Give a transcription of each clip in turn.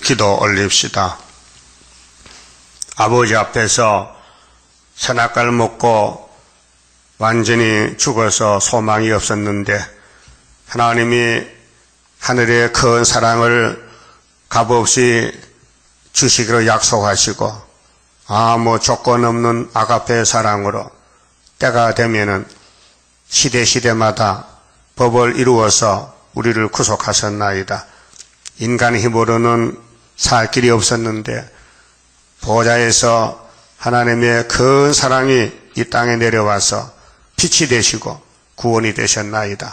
기도 올립시다. 아버지 앞에서 선악과를 먹고 완전히 죽어서 소망이 없었는데 하나님이 하늘의 큰 사랑을 값없이 주시기로 약속하시고 아무 조건 없는 아가페의 사랑으로 때가 되면은 시대마다 법을 이루어서 우리를 구속하셨나이다. 인간의 힘으로는 살 길이 없었는데 보좌에서 하나님의 큰 사랑이 이 땅에 내려와서 빛이 되시고 구원이 되셨나이다.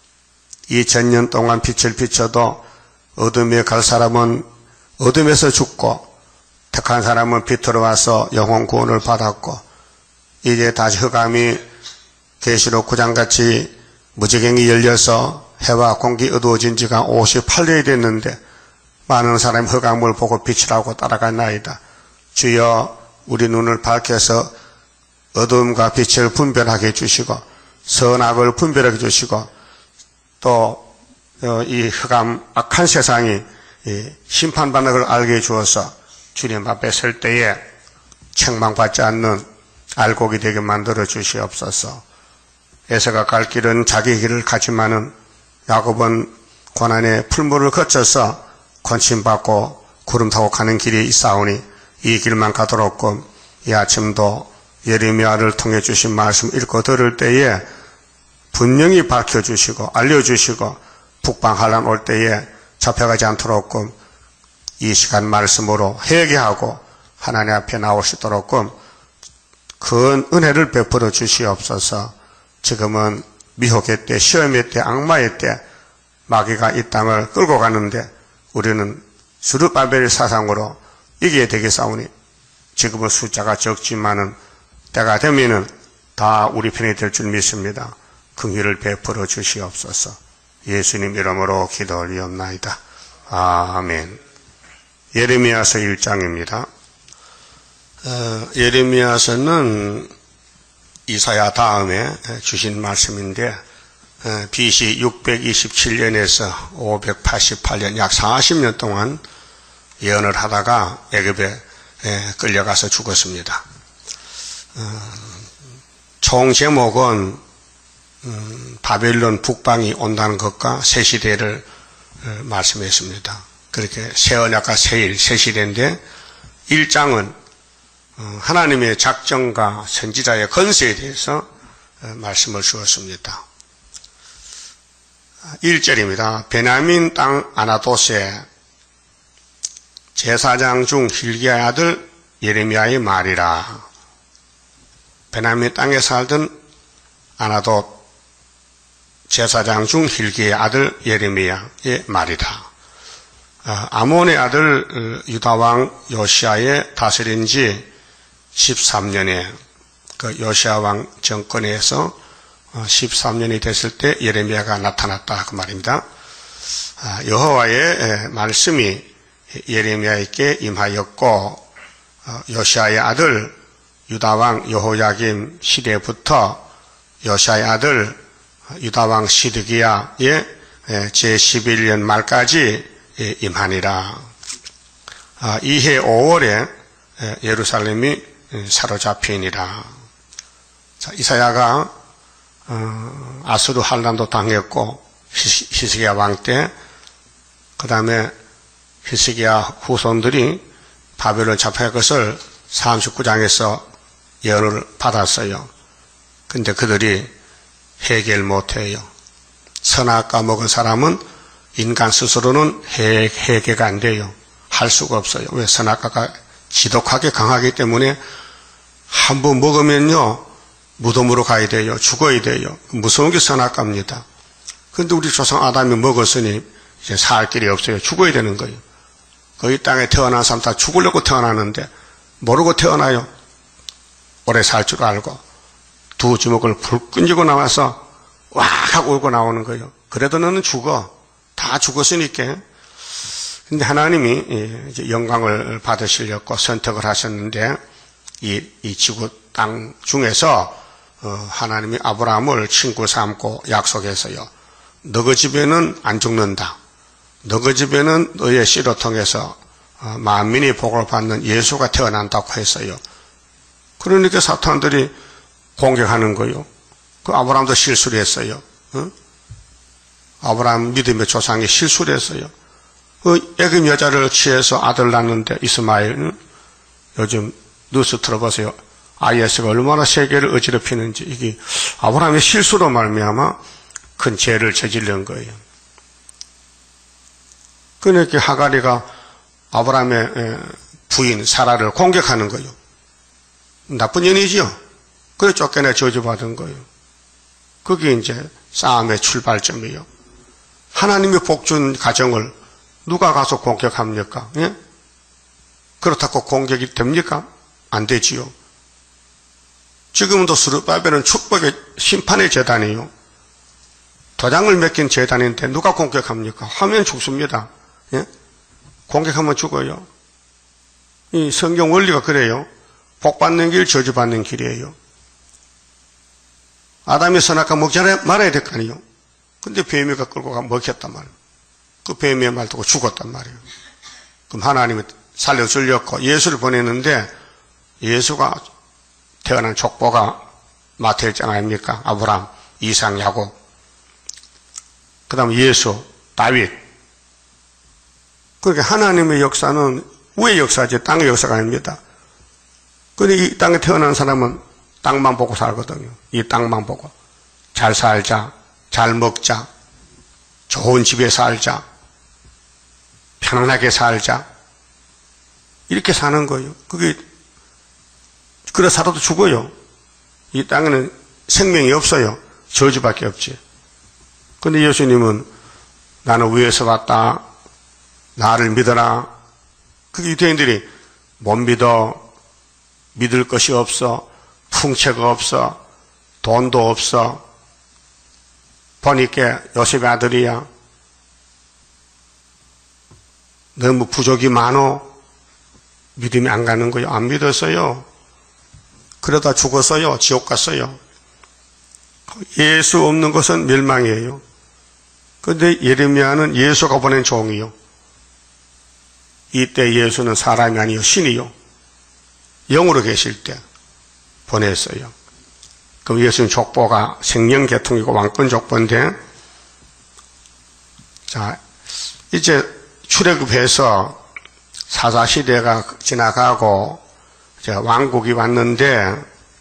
2000년 동안 빛을 비춰도 어둠에 갈 사람은 어둠에서 죽고 택한 사람은 빛으로 와서 영혼 구원을 받았고 이제 다시 흑암이 계시록 9장같이 무지경이 열려서 해와 공기 어두워진 지가 58년이 됐는데 많은 사람이 흑암을 보고 빛이라고 따라갔나이다. 주여 우리 눈을 밝혀서 어둠과 빛을 분별하게 해주시고 선악을 분별하게 해주시고 또 이 흑암 악한 세상이 심판받는 걸 알게 해주어서 주님 앞에 설 때에 책망받지 않는 알곡이 되게 만들어 주시옵소서. 에서가 갈 길은 자기 길을 가지만은 야곱은 고난의 풀물을 거쳐서 권침받고 구름 타고 가는 길이 있사오니 이 길만 가도록 이 아침도 예레미야를 통해 주신 말씀 읽고 들을 때에 분명히 밝혀주시고 알려주시고 북방환란 올 때에 잡혀가지 않도록 이 시간 말씀으로 회개하고 하나님 앞에 나올 수 있도록 큰 은혜를 베풀어 주시옵소서. 지금은 미혹의 때, 시험의 때, 악마의 때 마귀가 이 땅을 끌고 가는데 우리는 스룹바벨 사상으로 이기게 되겠사오니 지금은 숫자가 적지만은 때가 되면은 다 우리 편이 될 줄 믿습니다. 긍휼을 베풀어 주시옵소서. 예수님 이름으로 기도 올리옵나이다. 아멘. 예레미야서 1장입니다. 예레미야서는 이사야 다음에 주신 말씀인데 BC 627년에서 588년 약 40년 동안 예언을 하다가 애굽에 끌려가서 죽었습니다. 총 제목은 바벨론 북방이 온다는 것과 새 시대를 말씀했습니다. 그렇게 새 언약과 새 일, 새 시대인데 1장은 하나님의 작정과 선지자의 건세에 대해서 말씀을 주었습니다. 1절입니다. 베냐민 땅 아나돗에 제사장 중 hil기야의 아들 예레미야의 말이라. 베냐민 땅에 살던 아나돗 제사장 중 hil기야의 아들 예레미야의 말이다. 아몬의 아들 유다왕 요시야의 다스린 지 13년에 그 요시야 왕 정권에서 13년이 됐을 때 예레미야가 나타났다 그 말입니다. 여호와의 말씀이 예레미야에게 임하였고 요시야의 아들 유다왕 여호야김 시대부터 요시야의 아들 유다왕 시드기야의 제11년 말까지 임하니라. 이해 5월에 예루살렘이 사로잡히니라. 자, 이사야가 아수르 환란도 당했고 히스기야 왕 때, 그 다음에 히스기야 후손들이 바벨론 잡혀갈 것을 39장에서 예언을 받았어요. 근데 그들이 해결 못해요. 선악과 먹은 사람은 인간 스스로는 해결가 안 돼요. 할 수가 없어요. 왜? 선악과가 지독하게 강하기 때문에 한 번 먹으면요 무덤으로 가야 돼요. 죽어야 돼요. 무서운 게 선악과입니다. 그런데 우리 조상 아담이 먹었으니 이제 살 길이 없어요. 죽어야 되는 거예요. 이 땅에 태어난 사람 다 죽으려고 태어나는데 모르고 태어나요. 오래 살 줄 알고 두 주먹을 불 끈지고 나와서 와 하고 울고 나오는 거예요. 그래도 너는 죽어. 다 죽었으니까. 근데 하나님이 이제 영광을 받으시려고 선택을 하셨는데 이 지구 땅 중에서 하나님이 아브라함을 친구 삼고 약속해서요. 너희 집에는 안 죽는다. 너희 집에는 너의 씨로 통해서 만민이 복을 받는 예수가 태어난다고 했어요. 그러니까 사탄들이 공격하는 거요. 그 아브라함도 실수를 했어요. 아브라함 믿음의 조상이 실수를 했어요. 그 애굽 여자를 취해서 아들 낳는데 이스마엘, 요즘 뉴스 들어보세요. IS가 얼마나 세계를 어지럽히는지. 이게 아브라함의 실수로 말미암아 큰 죄를 저지른 거예요. 그러니까 하가리가 아브라함의 부인 사라를 공격하는 거예요. 나쁜 년이지요. 그래 쫓겨내 저주받은 거예요. 그게 이제 싸움의 출발점이에요. 하나님의 복준 가정을 누가 가서 공격합니까? 예? 그렇다고 공격이 됩니까? 안 되지요. 지금도 스룹바벨은 축복의 심판의 제단이에요. 도장을 맡긴 제단인데 누가 공격합니까? 하면 죽습니다. 예? 공격하면 죽어요. 이 성경 원리가 그래요. 복 받는 길, 저주 받는 길이에요. 아담이 선악과 먹지 말아야 될 거 아니에요. 근데 뱀이가 끌고 가 먹혔단 말이에요. 그 뱀의 말 듣고 죽었단 말이에요. 그럼 하나님이 살려주려고 예수를 보냈는데 예수가 태어난 족보가 마태 1장 아닙니까? 아브라함, 이삭, 야곱. 그 다음 예수, 다윗. 그러니까 하나님의 역사는 우의 역사지 땅의 역사가 아닙니다. 그런데 이 땅에 태어난 사람은 땅만 보고 살거든요. 이 땅만 보고. 잘 살자, 잘 먹자, 좋은 집에 살자, 편안하게 살자. 이렇게 사는 거예요. 그게, 그래 살아도 죽어요. 이 땅에는 생명이 없어요. 저주밖에 없지. 근데 예수님은 나는 위에서 왔다. 나를 믿어라. 그 유대인들이 못 믿어. 믿을 것이 없어. 풍채가 없어. 돈도 없어. 보니까 요셉의 아들이야. 너무 부족이 많어. 믿음이 안 가는 거예요. 안 믿었어요. 그러다 죽었어요. 지옥 갔어요. 예수 없는 것은 멸망이에요. 그런데 예레미야는 예수가 보낸 종이요. 이때 예수는 사람이 아니요 신이요. 영으로 계실 때 보냈어요. 그럼 예수는 족보가 생명계통이고 왕권 족보인데, 자, 이제 출애굽해서 사사시대가 지나가고 이제 왕국이 왔는데,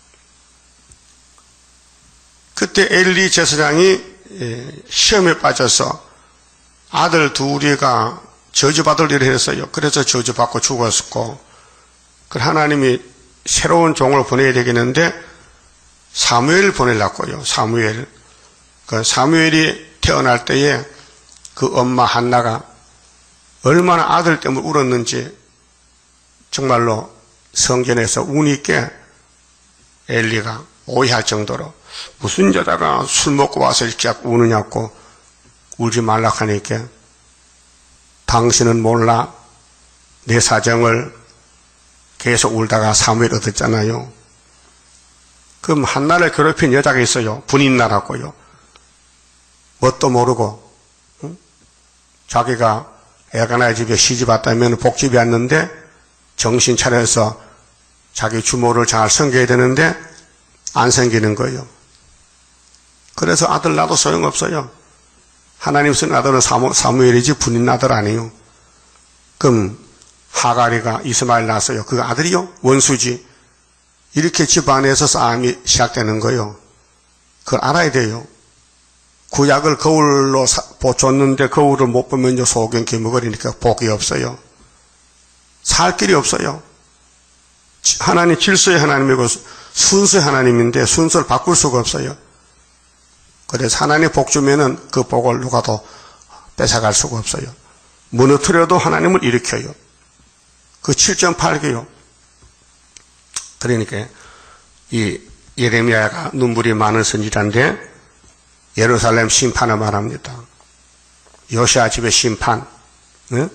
그때 엘리 제사장이 시험에 빠져서 아들 둘이가 저주받을 일을 했어요. 그래서 저주받고 죽었고, 그 하나님이 새로운 종을 보내야 되겠는데 사무엘을 보내려고요. 사무엘. 그 사무엘이 태어날 때에 그 엄마 한나가 얼마나 아들 때문에 울었는지 정말로 성전에서 운이 있게 엘리가 오해할 정도로 무슨 여자가 술 먹고 와서 이렇게 우느냐고 울지 말라 하니까 당신은 몰라 내 사정을 계속 울다가 사무엘 얻었잖아요. 그럼 한나를 괴롭힌 여자가 있어요. 분인나라고요. 뭣도 모르고 응? 자기가 엘가나의 집에 시집 왔다면 복집이 왔는데 정신 차려서 자기 주모를 잘 섬겨야 되는데 안 섬기는 거예요. 그래서 아들 낳아도 소용없어요. 하나님 쓴 아들은 사무엘이지 분인 아들 아니에요. 그럼 하가리가 이스마엘 낳았어요. 그 아들이요? 원수지. 이렇게 집안에서 싸움이 시작되는 거예요. 그걸 알아야 돼요. 구약을 거울로 줬는데 거울을 못 보면 이제 소경 기먹으리니까 복이 없어요. 살 길이 없어요. 하나님 질서의 하나님이고 순수의 하나님인데 순서를 바꿀 수가 없어요. 그래서 하나님 복 주면은 그 복을 누가도 뺏어갈 수가 없어요. 무너뜨려도 하나님을 일으켜요. 그 7.8개요. 그러니까 이 예레미야가 눈물이 많은 선지자인데 예루살렘 심판을 말합니다. 요시아 집의 심판. 네?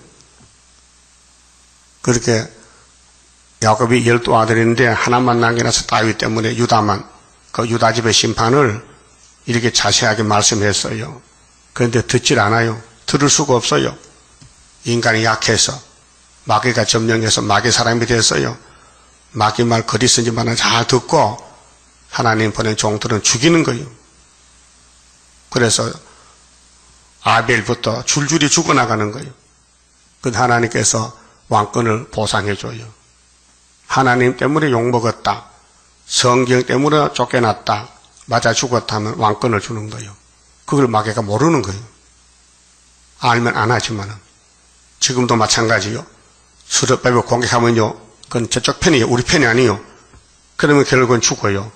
그렇게 야곱이 12아들인데 하나만 남겨놔서 다윗 때문에 유다만, 그 유다 집의 심판을 이렇게 자세하게 말씀했어요. 그런데 듣질 않아요. 들을 수가 없어요. 인간이 약해서. 마귀가 점령해서 마귀 사람이 됐어요. 마귀 말 거리 쓰지만 잘 듣고 하나님 보낸 종들은 죽이는 거예요. 그래서 아벨부터 줄줄이 죽어나가는 거예요. 그 하나님께서 왕권을 보상해줘요. 하나님 때문에 욕먹었다. 성경 때문에 쫓겨났다. 맞아 죽었다 하면 왕권을 주는 거예요. 그걸 마귀가 모르는 거예요. 알면 안 하지만은. 지금도 마찬가지요. 수렵밥을 공격하면요. 그건 저쪽 편이에요. 우리 편이 아니에요. 그러면 결국은 죽어요.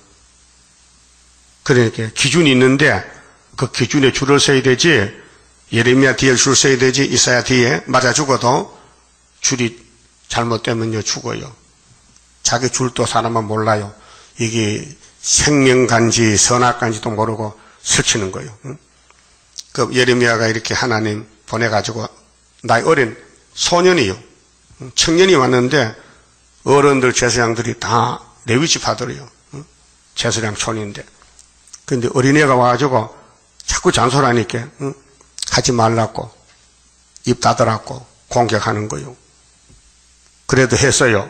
그러니까 기준이 있는데 그 기준에 줄을 서야 되지, 예레미야 뒤에 줄 서야 되지, 이사야 뒤에 맞아 죽어도 줄이 잘못되면요 죽어요. 자기 줄도 사람은 몰라요. 이게 생명간지 선악간지도 모르고 설치는 거예요. 그 예레미야가 이렇게 하나님 보내가지고 나이 어린 소년이요. 청년이 왔는데 어른들 제사장들이 다 레위집 하더래요. 제사장 촌인데. 근데 어린애가 와가지고 자꾸 잔소리하니까 하지 말라고 입 닫으라고 공격하는 거예요. 그래도 했어요.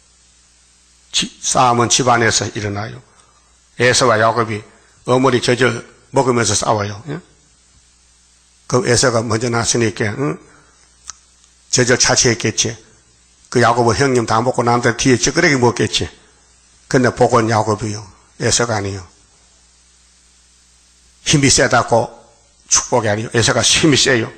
싸움은 집안에서 일어나요. 에서와 야곱이 어머니 젖을 먹으면서 싸워요. 그 에서가 먼저 났으니까 젖을 차지했겠지. 그 야곱은 형님 다 먹고 남들 뒤에 찌끄레기 먹겠지. 근데 복은 야곱이요. 에서가 아니요. 힘이 세다고 축복이 아니요. 에서가 힘이 세요.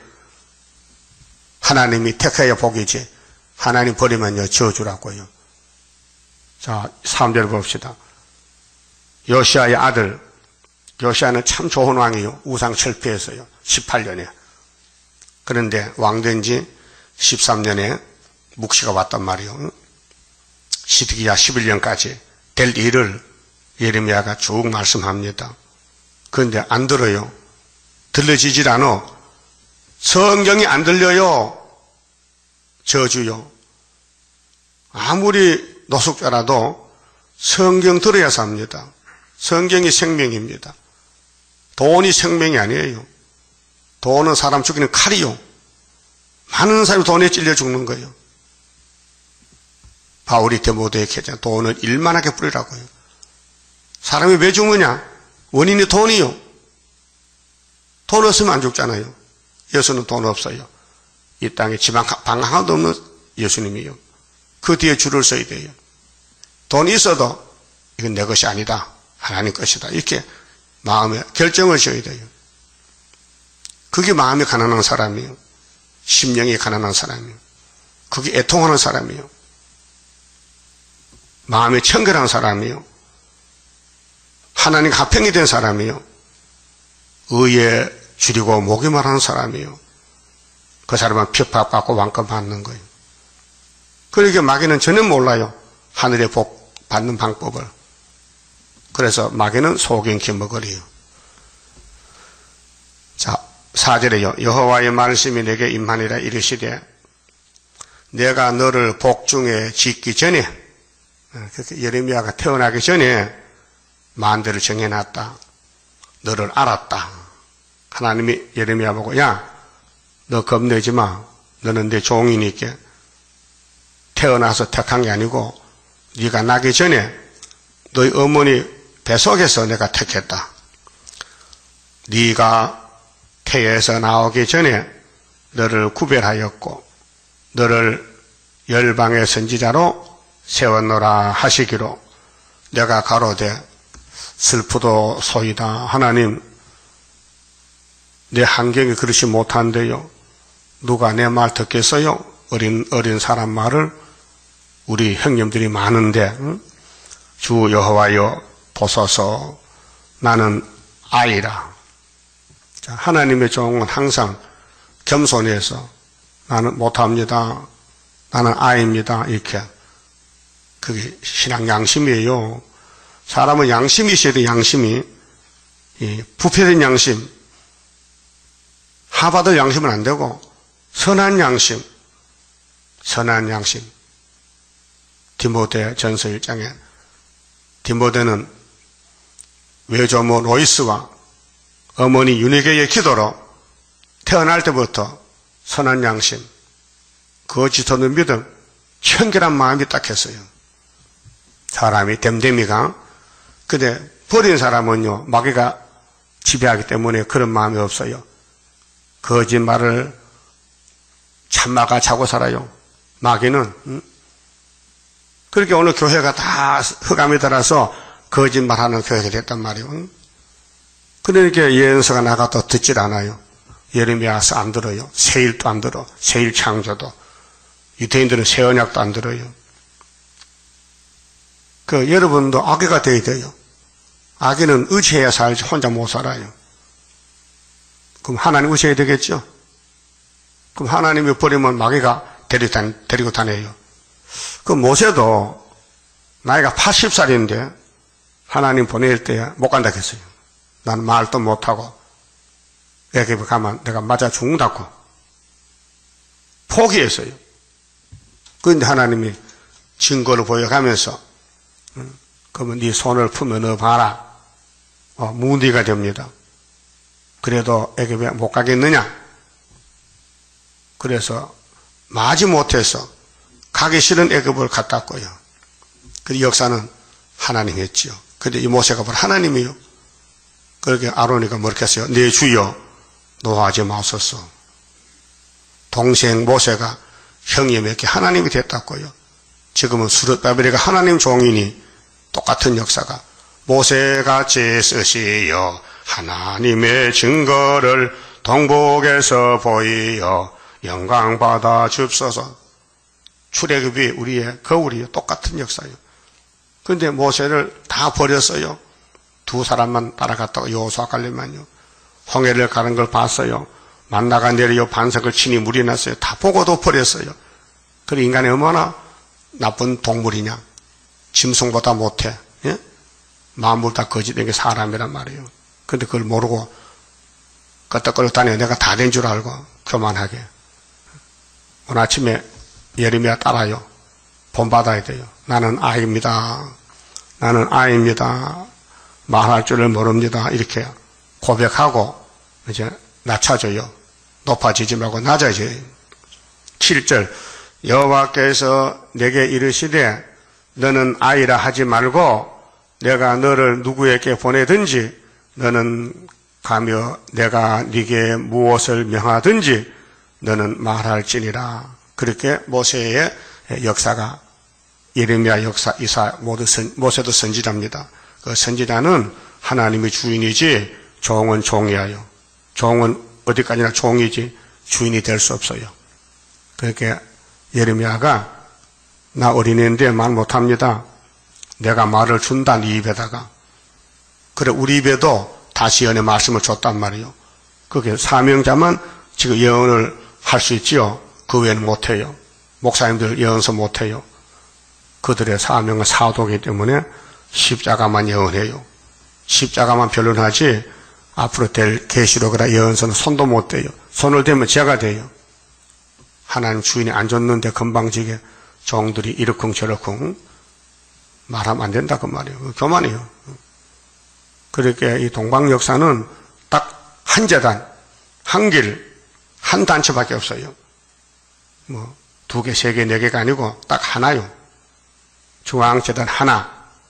하나님이 택해야 복이지. 하나님 버리면요 저주라고요. 자, 3절 봅시다. 요시아의 아들, 요시아는 참 좋은 왕이요. 우상 철폐했어요. 18년에. 그런데 왕된 지 13년에 묵시가 왔단 말이요. 시드기야 11년까지 될 일을 예레미야가 쭉 말씀합니다. 그런데 안 들어요. 들려지질 않아. 성경이 안 들려요. 저주요. 아무리 노숙자라도 성경 들어야 삽니다. 성경이 생명입니다. 돈이 생명이 아니에요. 돈은 사람 죽이는 칼이요. 많은 사람이 돈에 찔려 죽는 거예요. 바울이 디모데에게 했잖아요. 돈을 일만하게 뿌리라고요. 사람이 왜 죽느냐? 원인이 돈이요. 돈 없으면 안 죽잖아요. 예수는 돈 없어요. 이 땅에 지방 방 하나도 없는 예수님이요. 그 뒤에 줄을 서야 돼요. 돈이 있어도 이건 내 것이 아니다. 하나님 것이다. 이렇게 마음에 결정을 지어야 돼요. 그게 마음이 가난한 사람이요. 심령이 가난한 사람이요. 그게 애통하는 사람이요. 마음이 청결한 사람이요. 하나님 합평이 된 사람이요. 의에 줄이고 목이 말하는 사람이요. 그 사람은 핍박받고 왕권 받는 거예요. 그러니까 마귀는 전혀 몰라요. 하늘의 복 받는 방법을. 그래서 마귀는 속인 기먹으리요. 자, 4절에요. 여호와의 말씀이 내게 임하니라 이르시되 내가 너를 복중에 짓기 전에, 예레미야가 태어나기 전에 만대를 정해놨다. 너를 알았다. 하나님이 예레미야 보고 야, 너 겁내지 마. 너는 내 종이니까 태어나서 택한 게 아니고 네가 나기 전에 너희 어머니 뱃속에서 내가 택했다. 네가 태에서 나오기 전에 너를 구별하였고 너를 열방의 선지자로 세웠노라 하시기로 내가 가로되 슬프도 소이다. 하나님 내 환경이 그렇지 못한데요. 누가 내 말 듣겠어요? 어린 사람 말을 우리 형님들이 많은데 주 여호와여 보소서 나는 아이라. 자, 하나님의 종은 항상 겸손해서 나는 못합니다. 나는 아이입니다. 이렇게. 그게 신앙 양심이에요. 사람은 양심이 있어야 돼. 양심이. 부패된 양심. 하받을 양심은 안 되고 선한 양심. 선한 양심. 디모데 전서 1장에 디모데는 외조모 로이스와 어머니 유니게의 기도로 태어날 때부터 선한 양심, 거짓 없는 믿음, 청결한 마음이 딱 했어요. 사람이 댐댐이가. 근데 버린 사람은요, 마귀가 지배하기 때문에 그런 마음이 없어요. 거짓말을 참마가 자고 살아요. 마귀는. 그렇게 오늘 교회가 다 흑암이 들어서 거짓말하는 교회가 됐단 말이에요. 그러니까 예언서가 나가도 듣질 않아요. 예레미야서 안 들어요. 세일도 안 들어. 세일 창조도. 유대인들은 새 언약도 안 들어요. 여러분도 아기가 되어야 돼요. 아기는 의지해야 살지 혼자 못 살아요. 그럼 하나님 의지해야 되겠죠? 그럼 하나님이 버리면 마귀가 데리고 다녀요. 그 모세도 나이가 80살인데 하나님 보낼 때 못 간다 했어요. 나는 말도 못하고 애굽에 가면 내가 맞아 죽는다고 포기했어요. 그런데 하나님이 증거를 보여가면서 그러면 네 손을 품어 넣어봐라. 무디가 됩니다. 그래도 애굽에 못 가겠느냐? 그래서 마지 못해서 가기 싫은 애굽을 갔다고요. 그 역사는 하나님이 했지요. 근데 이 모세가 바로 하나님이요. 그렇게 아론이가 뭐렇게 했어요? 내 주여 노하지 마소서. 동생 모세가 형이 몇 개 하나님이 됐다고요. 지금은 수르바벨이가 하나님 종이니 똑같은 역사가 모세같이 쓰시어 하나님의 증거를 동북에서 보이어 영광 받아 줍소서. 출애굽이 우리의 거울이요. 똑같은 역사예요. 그런데 모세를 다 버렸어요. 두 사람만 따라갔다가 여호수아 갈렙만요. 홍해를 가는 걸 봤어요. 만나가 내려 반석을 치니 물이 났어요. 다 보고도 버렸어요. 그래 인간이 얼마나 나쁜 동물이냐. 짐승보다 못해. 예? 만물 다 거짓된 게 사람이란 말이에요. 근데 그걸 모르고 끄떡거리고 다녀. 내가 다 된 줄 알고 교만하게. 오늘 아침에 예레미야 따라요. 본받아야 돼요. 나는 아이입니다. 나는 아이입니다. 말할 줄을 모릅니다. 이렇게 고백하고 이제 낮춰져요. 높아지지 말고 낮아져요. 7절 여호와께서 내게 이르시되 너는 아이라 하지 말고 내가 너를 누구에게 보내든지 너는 가며 내가 네게 무엇을 명하든지 너는 말할지니라. 그렇게 모세의 역사가 예레미야 역사, 이사 모두 모세도 선지자입니다. 그 선지자는 하나님의 주인이지 종은 종이에요. 종은 어디까지나 종이지 주인이 될 수 없어요. 그렇게 예레미야가 나 어린애인데 말 못합니다. 내가 말을 준다 네 입에다가. 그래 우리 입에도 다시 예언의 말씀을 줬단 말이에요. 그게 사명자만 지금 예언을 할 수 있지요. 그 외에는 못해요. 목사님들 예언서 못해요. 그들의 사명은 사도이기 때문에 십자가만 예언해요. 십자가만 변론하지 앞으로 될 계시록이나 예언서는 손도 못 대요. 손을 대면 죄가 돼요. 하나님 주인이 안 줬는데 건방지게 종들이 이러쿵저러쿵 말하면 안 된다 그 말이에요. 교만이에요. 그렇게 이 동방 역사는 딱 한 재단, 한 길, 한 단체밖에 없어요. 뭐 2개, 3개, 4개가 아니고 딱 하나요. 중앙재단 하나,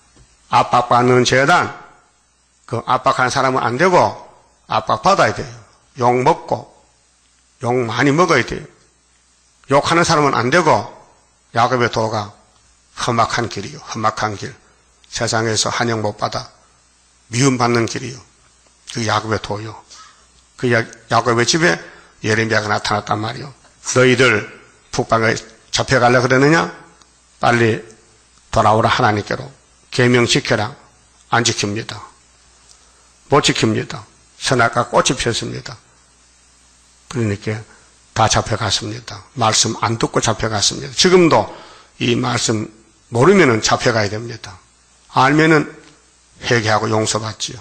압박받는 재단, 그 압박한 사람은 안 되고 압박받아야 돼요. 욕 먹고 욕 많이 먹어야 돼요. 욕하는 사람은 안 되고 야곱의 도가 험악한 길이요. 험악한 길. 세상에서 환영 못 받아 미움받는 길이요. 그 야곱의 도요. 그 야곱의 집에 예레미야가 나타났단 말이요. 너희들 북방에 잡혀가려고 그러느냐? 빨리 돌아오라 하나님께로. 계명지켜라. 안 지킵니다. 못 지킵니다. 선악과 꽃이 폈습니다. 그러니까 다 잡혀갔습니다. 말씀 안 듣고 잡혀갔습니다. 지금도 이 말씀 모르면은 잡혀가야 됩니다. 알면은 회개하고 용서받지요.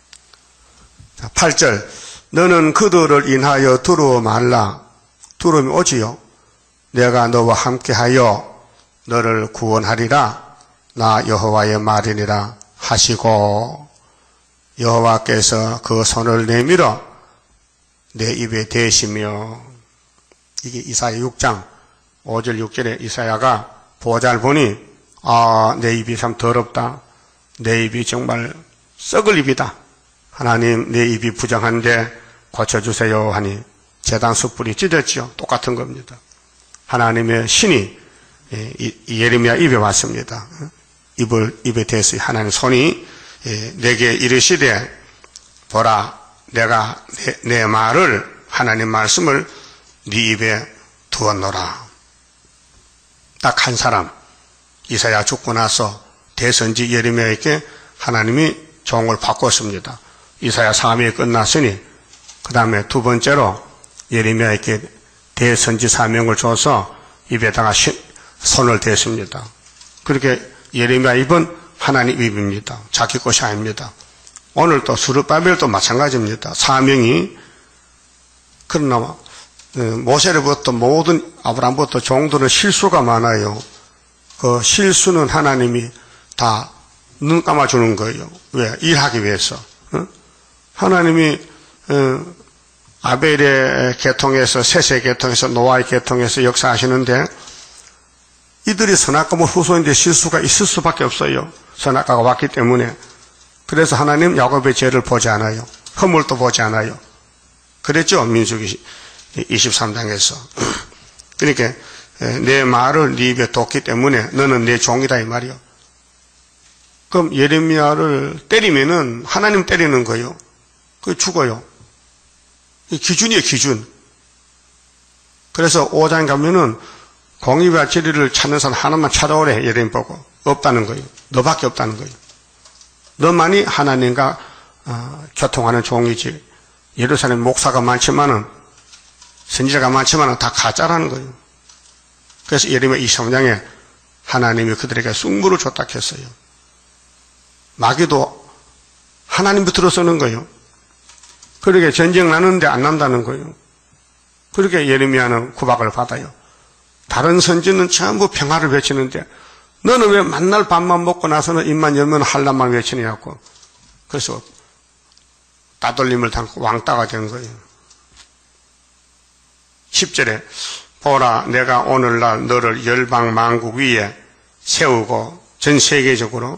8절 너는 그들을 인하여 두려워 말라. 두려움이 오지요. 내가 너와 함께하여 너를 구원하리라. 나 여호와의 말이니라 하시고 여호와께서 그 손을 내밀어 내 입에 대시며. 이게 이사야 6장 5절 6절에 이사야가 보잘 보니 내 입이 참 더럽다. 내 입이 정말 썩을 입이다. 하나님 내 입이 부정한데 고쳐주세요 하니 제단 숯불이 찢었지요. 똑같은 겁니다. 하나님의 신이 예레미야 입에 왔습니다. 입에 대서 하나님 손이 내게 이르시되 보라 내가 내 말을 하나님 말씀을 네 입에 두었노라. 딱 한 사람 이사야 죽고 나서 대선지 예레미야에게 하나님이 종을 바꿨습니다. 이사야 사명이 끝났으니 그 다음에 두 번째로 예레미야에게 대선지 사명을 줘서 입에다가 손을 댔습니다. 그렇게 예레미야 입은 하나님 입입니다. 자기 것이 아닙니다. 오늘 또 스룹바벨도 마찬가지입니다. 사명이 그러나 모세로부터 모든 아브라함부터 종들은 실수가 많아요. 그 실수는 하나님이 다 눈 감아주는 거예요. 왜? 일하기 위해서. 하나님이 아벨의 계통에서 셋의 계통에서 노아의 계통에서 역사하시는데 이들이 선악과물 후손인데 실수가 있을 수밖에 없어요. 선악과가 왔기 때문에. 그래서 하나님 야곱의 죄를 보지 않아요. 허물도 보지 않아요. 그랬죠. 민수기 23장에서. 그러니까 내 말을 네 입에 뒀기 때문에 너는 내 종이다 이 말이요. 그럼 예레미야를 때리면은 하나님 때리는 거예요. 그게 죽어요. 기준이에요, 기준. 그래서 5장 가면은 공의와 진리를 찾는 사람 하나만 찾아오래. 예레미야 보고. 없다는 거예요. 너밖에 없다는 거예요. 너만이 하나님과 교통하는 종이지. 예루살렘 목사가 많지만은 선지자가 많지만은 다 가짜라는 거예요. 그래서 예레미야 23장에 하나님이 그들에게 숭부를 줬다 했어요. 마귀도 하나님 밑으로 쓰는 거예요. 그렇게 전쟁 나는데 안 난다는 거예요. 그렇게 예레미야는 구박을 받아요. 다른 선지는 전부 평화를 외치는데 너는 왜 만날 밥만 먹고 나서는 입만 열면 한란만 외치냐고. 그래서 따돌림을 당하고 왕따가 된 거예요. 10절에 보라 내가 오늘날 너를 열방 만국 위에 세우고 전 세계적으로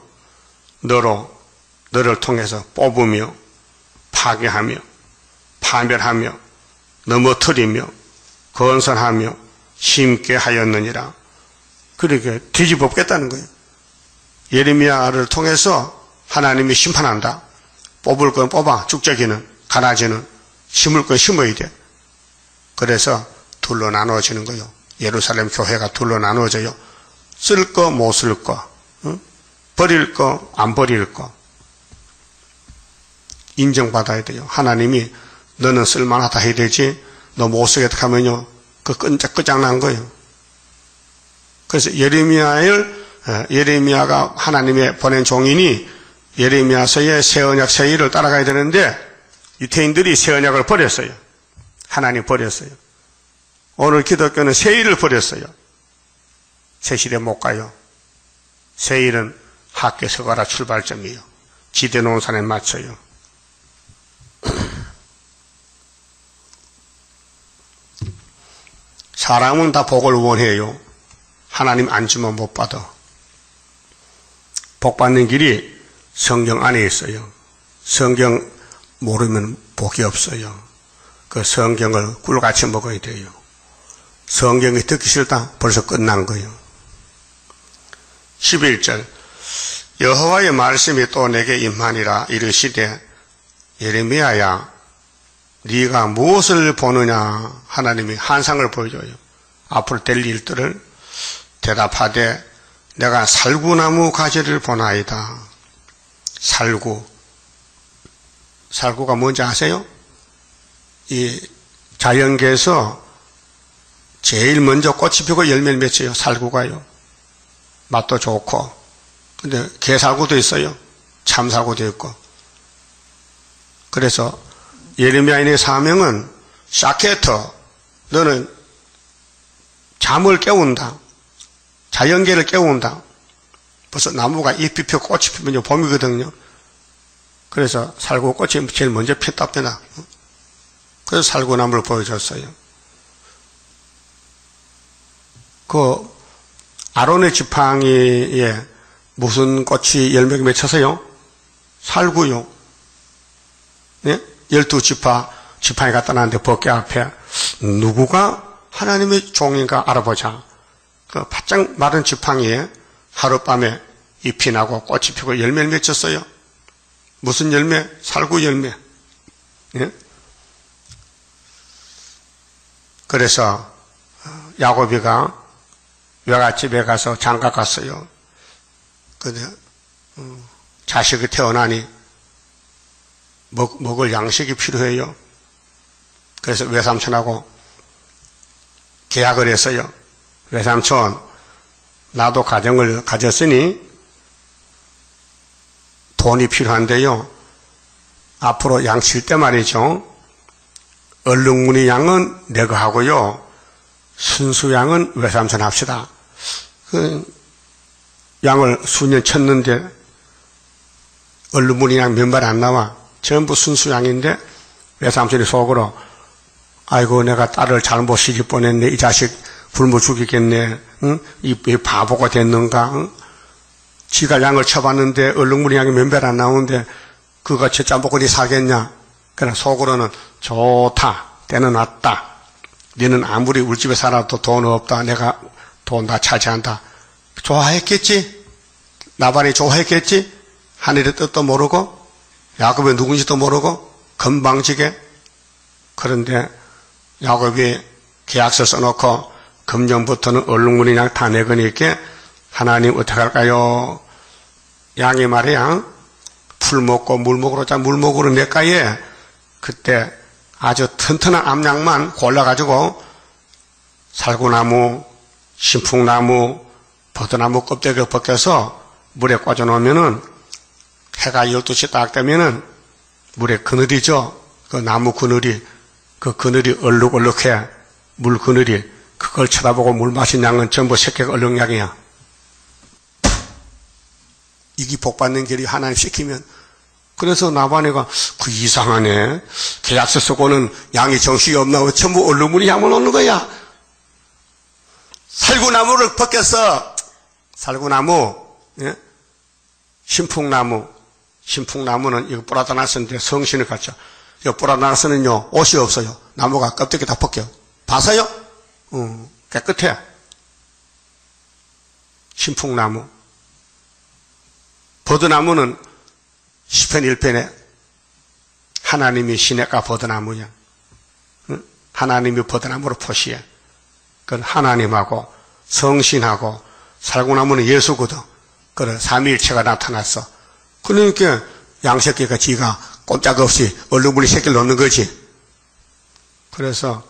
너를 통해서 뽑으며 파괴하며 파멸하며 넘어뜨리며 건설하며 심게 하였느니라. 그렇게 뒤집어엎겠다는 거예요. 예레미야를 통해서 하나님이 심판한다. 뽑을 건 뽑아. 쭉저기는 가라지는 심을 건 심어야 돼. 그래서 둘로 나누어지는 거예요. 예루살렘 교회가 둘로 나누어져요. 쓸 거 못 쓸 거, 버릴 거 안 버릴 거. 인정받아야 돼요. 하나님이 너는 쓸만하다 해야 되지 너 못 쓰겠다 하면요 그 끝장난 거예요. 그래서 예레미야가 하나님의 보낸 종이니 예레미야서의 새 언약 새 일을 따라가야 되는데 유태인들이 새 언약을 버렸어요. 하나님 버렸어요. 오늘 기독교는 새 일을 버렸어요. 새 시대 못 가요. 새 일은 학교 서가라 출발점이에요. 지대 놓은 산에 맞춰요. 사람은 다 복을 원해요. 하나님 안 주면 못 받아. 복 받는 길이 성경 안에 있어요. 성경 모르면 복이 없어요. 그 성경을 꿀같이 먹어야 돼요. 성경이 듣기 싫다? 벌써 끝난 거예요. 11절 여호와의 말씀이 또 내게 임하니라 이르시되 예레미야야 네가 무엇을 보느냐. 하나님이 환상을 보여줘요. 앞으로 될 일들을 대답하되 내가 살구나무 가지를 보나이다. 살구가 뭔지 아세요? 이 자연계에서 제일 먼저 꽃이 피고 열매를 맺혀요. 살구가요. 맛도 좋고. 근데 개살구도 있어요. 참살구도 있고. 그래서 예레미야인의 사명은 샤케터, 너는 잠을 깨운다. 자연계를 깨운다. 벌써 나무가 잎이 펴 꽃이 피면 봄이거든요. 그래서 살구꽃이 제일 먼저 폈다 펴나. 그래서 살구나무를 보여줬어요. 그 아론의 지팡이에 무슨 꽃이 열매가 맺혀서요? 살구요. 예? 12지팡이 갖다 놨는데 벗개 앞에 누구가 하나님의 종인가 알아보자. 그 바짝 마른 지팡이에 하룻밤에 잎이 나고 꽃이 피고 열매를 맺혔어요. 무슨 열매? 살구 열매. 예? 그래서 야곱이가 외갓집에 가서 장가 갔어요. 근데 자식이 태어나니 먹을 양식이 필요해요. 그래서 외삼촌하고 계약을 했어요. 외삼촌, 나도 가정을 가졌으니 돈이 필요한데요. 앞으로 양 칠 때 말이죠. 얼룩무늬 양은 내가 하고요. 순수 양은 외삼촌 합시다. 그 양을 수년 쳤는데 얼룩무늬 양 몇 마리 안 나와. 전부 순수 양인데 외삼촌이 속으로 아이고 내가 딸을 잘못 시집 보냈네. 이 자식 굶어 죽이겠네. 응? 이 바보가 됐는가? 응? 지가 양을 쳐봤는데 얼룩무늬 양이 몇 마리 안 나오는데 그거 제 짬뽕거리 사겠냐? 그래 속으로는 좋다. 때는 왔다. 너는 아무리 우리 집에 살아도 돈 없다. 내가 돈 다 차지한다. 좋아했겠지? 나발이 좋아했겠지? 하늘의 뜻도 모르고 야곱이 누군지도 모르고 건방지게. 그런데 야곱이 계약서 써놓고 금년부터는 얼룩무늬 양 다 내거니까 하나님 어떻게 할까요? 양이 말이야 풀 먹고 물 먹으러 자 물 먹으러 내가에 그때 아주 튼튼한 암양만 골라가지고 살구나무, 신풍나무, 버드나무 껍데기를 벗겨서 물에 꽂아놓으면은 해가 12시 딱 되면은 물에 그늘이죠. 그 나무 그늘이, 그 그늘이 얼룩얼룩해. 물 그늘이. 그걸 쳐다보고 물 마신 양은 전부 새끼가 얼룩양이야. 이게 복받는 길이 하나님 시키면. 그래서 나반이가 그 이상하네. 계약서 쓰고는 양이 정신이 없나. 전부 얼룩무늬 양을 놓는 거야. 살구나무를 벗겨서 살구나무, 예? 신풍나무는 이거 뿌라다 놨었는데 성신을 갖죠. 이거 뿌라다 놨으면요 옷이 없어요. 나무가 껍데기 다 벗겨요. 봐서요? 깨끗해. 신풍나무. 버드나무는 시편 1편에 하나님이 시냇가 버드나무야. 응? 하나님이 버드나무로 표시해. 그건 하나님하고 성신하고 살구나무는 예수거든. 그래 삼위일체가 나타났어. 그러니까 양새끼가 지가 꼼짝없이 얼룩무늬 새끼를 넣는 거지. 그래서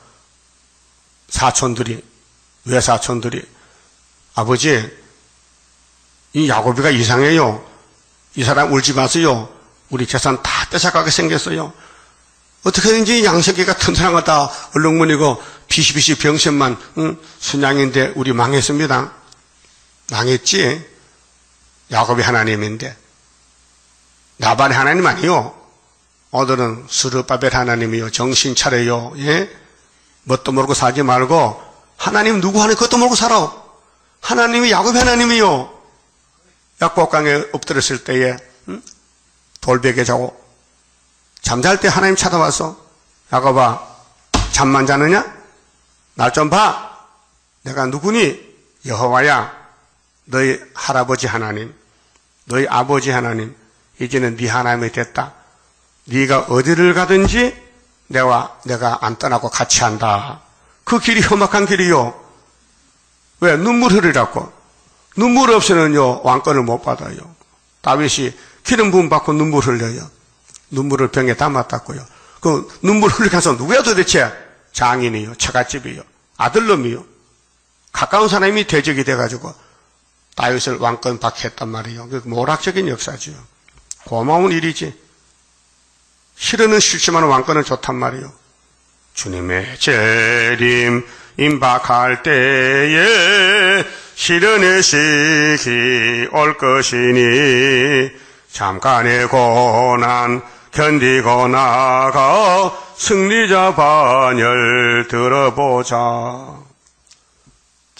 사촌들이 외사촌들이 아버지 이 야곱이가 이상해요. 이 사람 울지 마세요. 우리 재산 다 뺏어가게 생겼어요. 어떻게든지 양새끼가 튼튼한 거 다 얼룩무늬고 비시비시 병신만 순양인데 우리 망했습니다. 망했지. 야곱이 하나님인데 나발이 하나님 아니요. 오늘은 스르바벨 하나님이요. 정신 차려요. 예? 뭣도 모르고 살지 말고 하나님 누구 하나님 그것도 모르고 살아. 하나님이 야곱의 하나님이요. 약복강에 엎드렸을 때에 돌베개 자고 잠잘 때 하나님 찾아와서 야곱아 잠만 자느냐? 날 좀 봐. 내가 누구니? 여호와야. 너희 할아버지 하나님, 너희 아버지 하나님, 이제는 네 하나님이 됐다. 네가 어디를 가든지 내가 안 떠나고 같이 한다. 그 길이 험악한 길이요. 왜? 눈물 흘리라고. 눈물 없이는요 왕권을 못 받아요. 다윗이 기름 부음 받고 눈물 흘려요. 눈물을 병에 담았다고요. 그 눈물 흘리면서 누구야 도대체? 장인이요, 처갓집이요, 아들놈이요. 가까운 사람이 대적이 돼가지고 다윗을 왕권 받게 했단 말이에요. 그 모락적인 역사지요. 고마운 일이지. 싫으는 싫지만 왕권은 좋단 말이에요. 주님의 재림 임박할 때에 시련의 시기 올 것이니 잠깐의 고난 견디고 나가 승리자 반열 들어보자.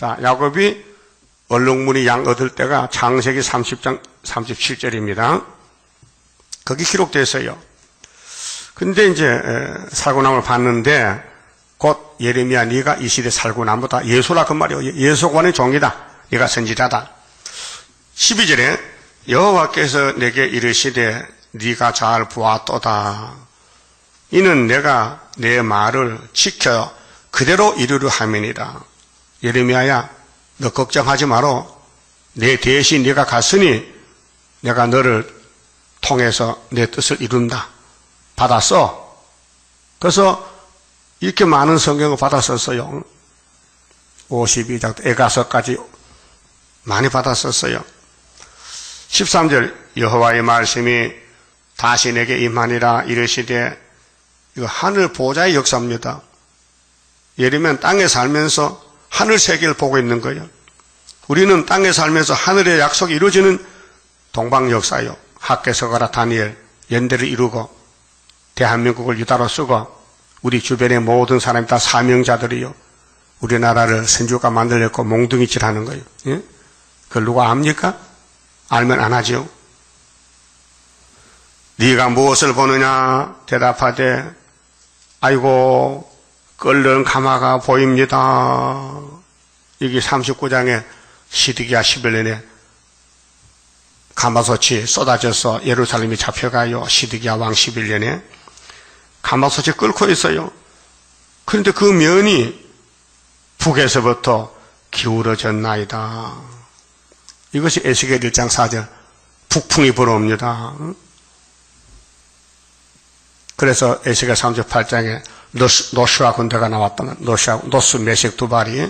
자, 야곱이 얼룩무늬 양 얻을 때가 창세기 30장 37절입니다. 거기 기록되어 있어요. 근데 이제 살구나무를 봤는데 곧 예레미야 네가 이 시대 살구나무다. 예수라 그 말이요. 예수관의 종이다. 네가 선지자다. 12절에 여호와께서 내게 이르시되 네가 잘 보았도다. 이는 내가 내 말을 지켜 그대로 이루려 함이니라. 예레미야야, 너 걱정하지 마라. 내 대신 네가 갔으니 내가 너를 통해서 내 뜻을 이룬다. 받았어. 그래서 이렇게 많은 성경을 받았었어요. 52장 에가서까지 많이 받았었어요. 13절 여호와의 말씀이 다시 내게 임하니라 이르시되, 이거 하늘 보좌의 역사입니다. 예레미야는 땅에 살면서 하늘 세계를 보고 있는 거예요. 우리는 땅에 살면서 하늘의 약속이 이루어지는 동방 역사요. 학개서가라 다니엘 연대를 이루고 대한민국을 유다로 쓰고 우리 주변의 모든 사람이 다 사명자들이요. 우리나라를 선주가 만들었고 몽둥이질 하는 거예요. 예? 그걸 누가 압니까? 알면 안 하죠. 네가 무엇을 보느냐? 대답하되 아이고 끓는 가마가 보입니다. 여기 39장에 시드기야 11년에 가마솥이 쏟아져서 예루살렘이 잡혀가요. 시드기야 왕 11년에 가마솥이 끓고 있어요. 그런데 그 면이 북에서부터 기울어졌나이다. 이것이 에스겔 1장 4절 북풍이 불어옵니다. 그래서 에스겔 38장에 노스와 군대가 나왔다는 노스 메섹 두 발이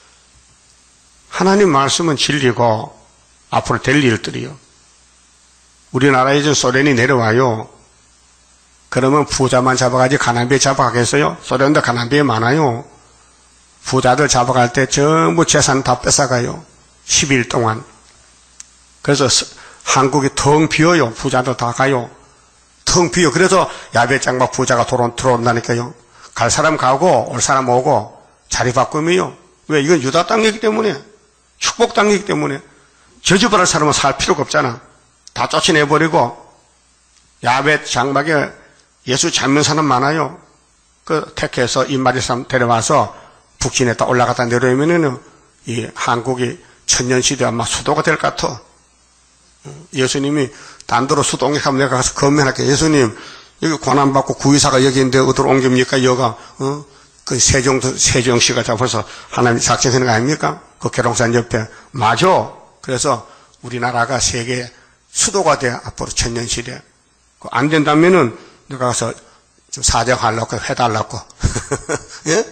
하나님 말씀은 진리고 앞으로 될 일들이요. 우리나라에 이제 소련이 내려와요. 그러면 부자만 잡아가지 가난비 잡아가겠어요? 소련도 가난비 많아요. 부자들 잡아갈 때 전부 재산 다 뺏어가요. 10일 동안. 그래서 한국이 텅 비어요. 부자들 다 가요. 텅 비어. 그래서 야배장막 부자가 들어온다니까요. 갈 사람 가고 올 사람 오고 자리 바꾸면요. 왜? 이건 유다 땅이기 때문에, 축복 땅이기 때문에 저주받을 사람은 살 필요가 없잖아. 다 쫓아내버리고 야벳 장막에 예수 잡는 사람 많아요. 그 택해서 이마리 사람 데려와서 북진에다 올라갔다 내려오면은 이 한국이 천년시대 아마 수도가 될 것 같아. 예수님이 단도로 수동에 가면 내가 가서 건면할게. 예수님 여기 고난받고 구의사가 여기 있는데 어디로 옮깁니까? 여가 그 세종시가 잡아서 하나님 작정하는 거 아닙니까? 그 계룡산 옆에. 맞아. 그래서 우리나라가 세계 수도가 돼. 앞으로 천년시대. 안 된다면은 내가 가서 좀 사정하려고 해달라고. 예?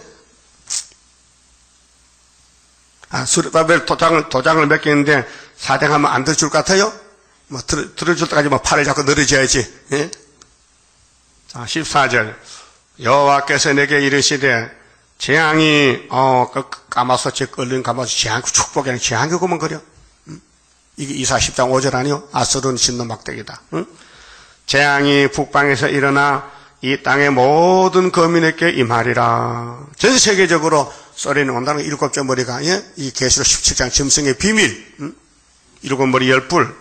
수르바벨 도장을 몇 개 있는데 사정하면 안 들어줄 것 같아요? 뭐 들어줄 때까지 뭐 팔을 잡고 늘어져야지. 예? 자, 14절 여호와께서 내게 이르시되 재앙이 그 가마솥에 끓는 가마솥 재앙 축복이 아니라 재앙이 고만거려. 이게 이사 10장 5절 아니요? 아수르는 진노 막대기다. 재앙이 북방에서 일어나 이 땅의 모든 거민에게 임하리라. 전 세계적으로 소리는 온다는 일곱 머리가, 예? 이 계시록 17장 짐승의 비밀, 일곱 머리 10뿔.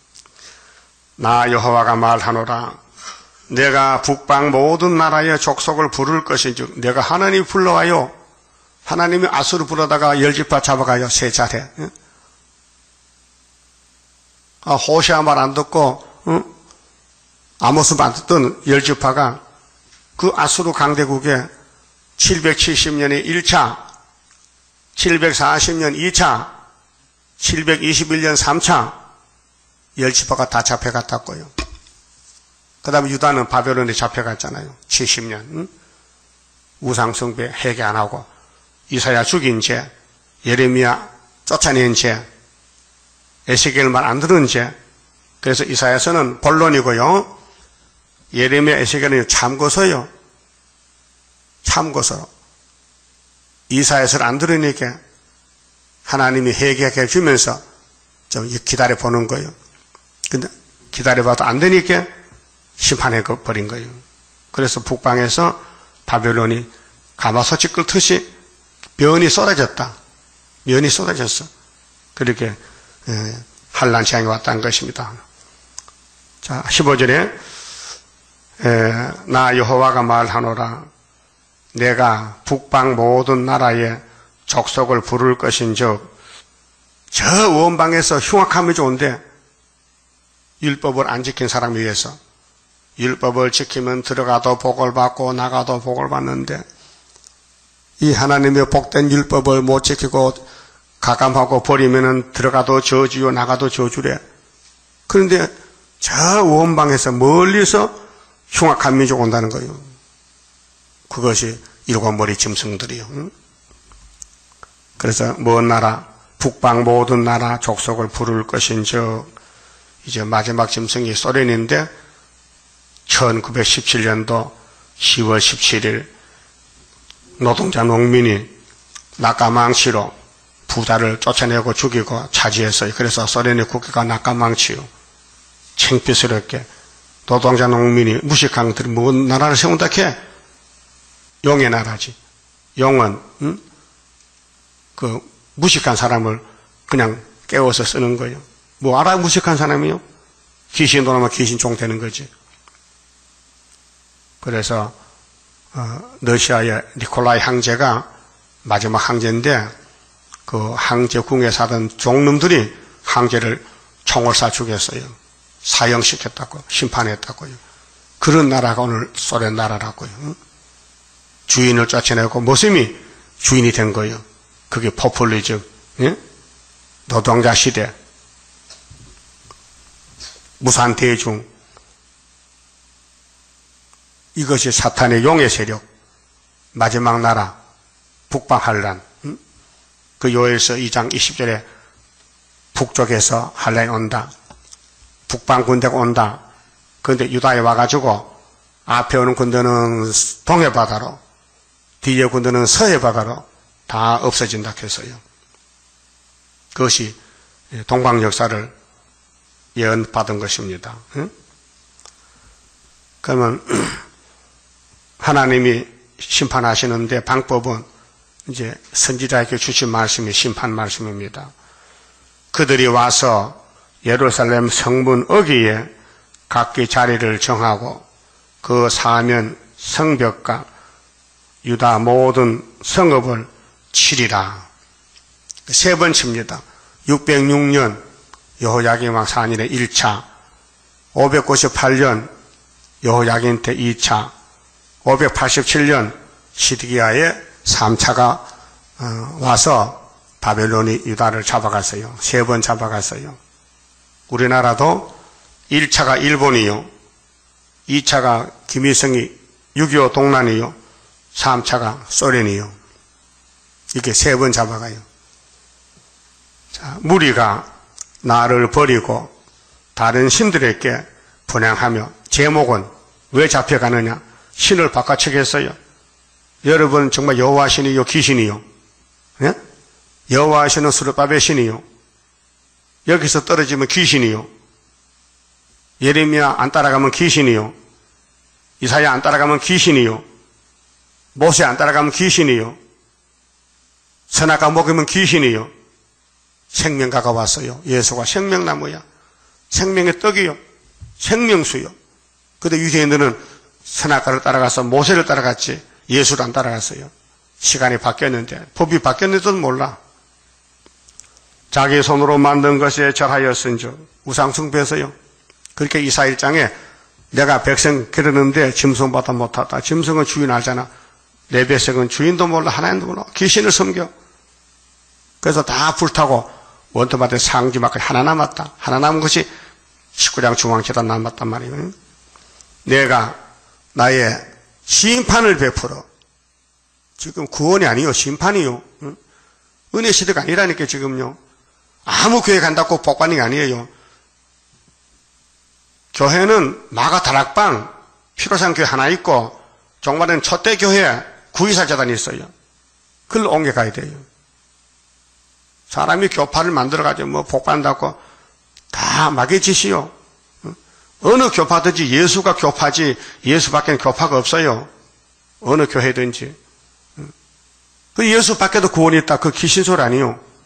나 여호와가 말하노라. 내가 북방 모든 나라의 족속을 부를 것인즉 내가 하나님이 불러와요. 하나님이 아수르 불러다가 열지파 잡아가요. 세 차례. 예? 호시아 말 안 듣고 아모스 말 듣던 열지파가 그 아수르 강대국에 770년에 1차, 740년 2차, 721년 3차 열지파가 다 잡혀갔다고요. 그 다음에 유다는 바벨론에 잡혀갔잖아요. 70년. 우상숭배 회개 안 하고 이사야 죽인 죄, 예레미야 쫓아낸 죄, 에스겔 말 안 들은 죄. 그래서 이사야서는 본론이고요. 예레미야 에스겔은 참고서요. 참고서. 이사야서를 안 들으니까 하나님이 회개하게 해주면서 좀 기다려 보는 거예요. 근데 기다려봐도 안 되니까 심판해 버린 거예요. 그래서 북방에서 바벨론이 가마솥이 끓듯이 변이 쏟아졌다. 면이 쏟아졌어. 그렇게 환난 재앙이 왔다는 것입니다. 자, 15절에 나 여호와가 말하노라. 내가 북방 모든 나라에 족속을 부를 것인즉 저 원방에서 흉악함이 좋은데 율법을 안 지킨 사람 위해서 율법을 지키면 들어가도 복을 받고 나가도 복을 받는데 이 하나님의 복된 율법을 못 지키고 가감하고 버리면 들어가도 저주요 나가도 저주래. 그런데 저 원방에서 멀리서 흉악한 민족 온다는 거예요. 그것이 일곱 머리 짐승들이요. 그래서 먼 나라 북방 모든 나라 족속을 부를 것인즉 이제 마지막 짐승이 소련인데 1917년도 10월 17일 노동자 농민이 낙가망치로 부자를 쫓아내고 죽이고 차지했어요. 그래서 소련의 국기가 낙가망치요. 창피스럽게 노동자 농민이 무식한 것들이 뭔 나라를 세운다 캐? 용의 나라지. 용은 그 무식한 사람을 그냥 깨워서 쓰는 거예요. 뭐 알아 무식한 사람이요? 귀신 돌아오면 귀신 종 되는 거지. 그래서 러시아의 니콜라이 황제가 마지막 황제인데 그 황제 궁에 사던 종놈들이 황제를 총을 쏴 죽였어요. 사형시켰다고 심판했다고요. 그런 나라가 오늘 소련 나라라고요. 주인을 쫓아내고 모습이 주인이 된 거예요. 그게 포퓰리즘, 예? 노동자 시대, 무산대중, 이것이 사탄의 용의 세력, 마지막 나라, 북방 환란. 그 요엘서 2장 20절에 북쪽에서 환란이 온다. 북방 군대가 온다. 그런데 유다에 와가지고 앞에 오는 군대는 동해 바다로, 뒤에 군대는 서해 바다로 다 없어진다 했어요. 그것이 동방 역사를 예언받은 것입니다. 그러면 하나님이 심판하시는데 방법은 이제 선지자에게 주신 말씀이 심판 말씀입니다. 그들이 와서 예루살렘 성문 어귀에 각기 자리를 정하고 그 사면 성벽과 유다 모든 성읍을 치리라. 세 번 칩니다. 606년 여호야긴 왕 산일의 1차, 598년 여호야긴 때 2차, 587년 시드기야의 3차가 와서 바벨론이 유다를 잡아갔어요. 세 번 잡아갔어요. 우리나라도 1차가 일본이요, 2차가 김일성이 6.25 동란이요, 3차가 소련이요. 이렇게 세 번 잡아가요. 자, 무리가 나를 버리고 다른 신들에게 분향하며, 제목은 왜 잡혀가느냐? 신을 바꿔치겠어요. 여러분 정말 여호와 신이요 귀신이요? 예? 여호와 신은 스룹바벨 신이요. 여기서 떨어지면 귀신이요. 예레미야 안 따라가면 귀신이요. 이사야 안 따라가면 귀신이요. 모세 안 따라가면 귀신이요. 선악과 먹으면 귀신이요. 생명가가 왔어요. 예수가 생명나무야. 생명의 떡이요. 생명수요. 근데 유대인들은 선악과를 따라가서 모세를 따라갔지 예수를 안 따라갔어요. 시간이 바뀌었는데, 법이 바뀌었는지도 몰라. 자기 손으로 만든 것에 절하였은즉 우상 숭배했어요. 그렇게 이사 1장에 내가 백성 기르는데 짐승보다 못하다. 짐승은 주인 알잖아. 내 백성은 주인도 몰라, 하나님도 몰라. 귀신을 섬겨. 그래서 다 불타고 원토마토 상지막에 하나 남았다. 하나 남은 것이 19장 중앙재단 남았단 말이에요. 내가 나의 심판을 베풀어. 지금 구원이 아니요, 심판이요. 은혜 시대가 아니라니까 지금요. 아무 교회 간다고 복 받는 게 아니에요. 교회는 마가 다락방, 피로상 교회 하나 있고, 종말은 첫대 교회 구이사 재단이 있어요. 그걸 옮겨가야 돼요. 사람이 교파를 만들어가지고 뭐 복 받는다고 다 마귀 짓이요. 어느 교파든지 예수가 교파지 예수밖에는 교파가 없어요. 어느 교회든지. 그 예수 밖에도 구원이 있다. 그 귀신소리 아니요.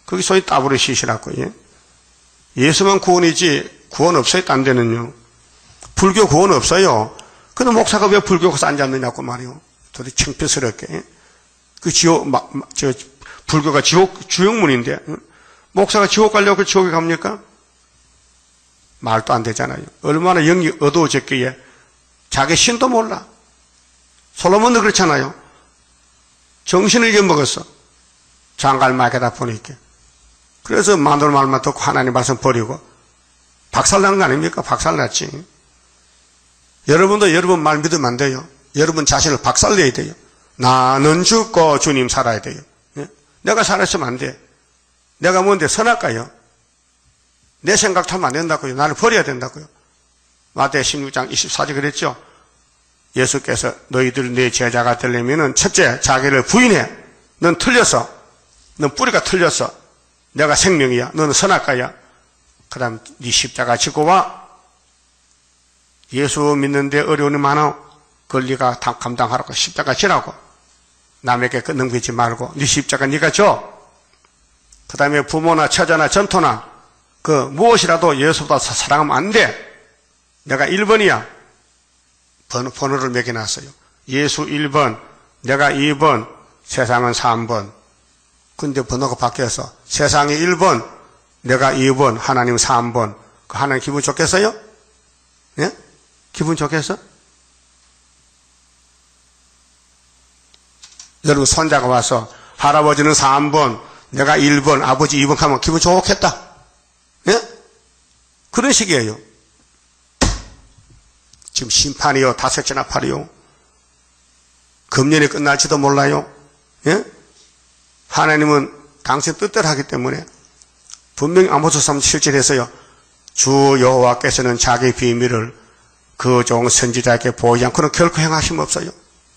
그게 소위 따블의 시시라고. 예? 예수만 구원이지 구원 없어요. 딴 데는요. 불교 구원 없어요. 근데 목사가 왜 불교 가서 앉았느냐고 말이요. 도대체 창피스럽게. 예? 그 불교가 주역문인데 목사가 지옥 가려고 지옥에 갑니까? 말도 안 되잖아요. 얼마나 영이 어두워졌기에 자기 신도 몰라. 솔로몬도 그렇잖아요. 정신을 잊어먹었어. 장갈 마게다 보니까. 그래서 마누라 말만 듣고 하나님 말씀 버리고 박살나는 거 아닙니까? 박살났지. 여러분도 여러분 말 믿으면 안 돼요. 여러분 자신을 박살내야 돼요. 나는 죽고 주님 살아야 돼요. 예? 내가 살았으면 안 돼. 내가 뭔데 선할까요? 내 생각 하면 안 된다고요. 나를 버려야 된다고요. 마태복음 16장 24절 그랬죠. 예수께서 너희들 내 제자가 되려면은 첫째 자기를 부인해. 넌 틀렸어. 넌 뿌리가 틀렸어. 내가 생명이야. 너는 선악과야. 그 다음 네 십자가 지고 와. 예수 믿는데 어려움이 많아. 그걸 네가 감당하라고 십자가 지라고. 남에게 넘기지 말고 네 십자가 네가 져. 그 다음에 부모나 처자나 전토나 그 무엇이라도 예수보다 사랑하면 안 돼. 내가 1번이야. 번호를 매겨놨어요. 예수 1번, 내가 2번, 세상은 3번. 근데 번호가 바뀌어서 세상이 1번, 내가 2번, 하나님 3번. 그 하나님 기분 좋겠어요? 예? 기분 좋겠어? 여러분 손자가 와서 할아버지는 3번, 내가 1번, 아버지 2번 하면 기분 좋겠다. 예? 그런 식이에요. 지금 심판이요. 5째나 팔이요. 금년에 끝날지도 몰라요. 예? 하나님은 당신 뜻대로 하기 때문에 분명히 아모스 3 실질해서요. 주 여호와께서는 자기 비밀을 그 종 선지자에게 보이지 않고는 결코 행하심 없어요.